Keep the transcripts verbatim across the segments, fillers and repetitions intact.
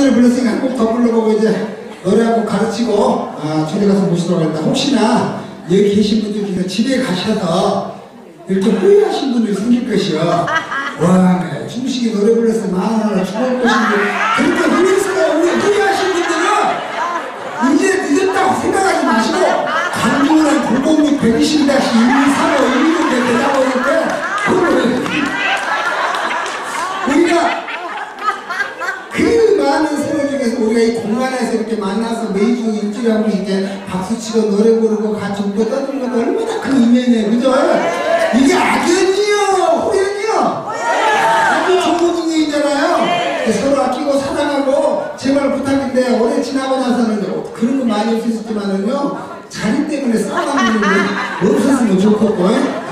노래 불렀으니까 한 곡 더 불러보고 이제 노래 한 곡 가르치고 아, 저리 가서 모시도록 합니다. 혹시나 여기 계신 분들 중에 집에 가셔서 이렇게 후회하신 분들이 생길 것이요. 와, 중식이 노래 불렀으면 만원을 죽을 것인데 그렇게 후회해서 우리 후회하신 분들은 이제 늦었다고 생각하지 마시고 강중한 공공육 백이십 일이삼오 일일인데 되다 보니까 우리가 그 많은 세월 중에서 우리가 이 공간에서 이렇게 만나서 매주 일주일에 한 번씩 이렇게 박수치고 노래 부르고 같이 웃고 떠드는 건 얼마나 큰 의미네요. 그죠? 이게 악연이요 호연이요 아주 좋은 인연이잖아요. 서로 아끼고 사랑하고 제발 부탁인데 오래 지나고 나서는 그런 거 많이 없었지만은요 자리 때문에 싸우는 일이 없었으면 좋겠고.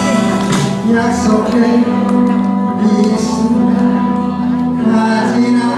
약속해 이 순간 가지나